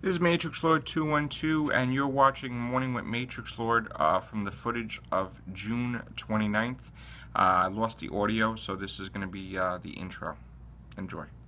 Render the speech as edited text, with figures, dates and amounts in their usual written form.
This is Matrix Lord 212, and you're watching Morning with Matrix Lord from the footage of June 29th. I lost the audio, so this is going to be the intro. Enjoy.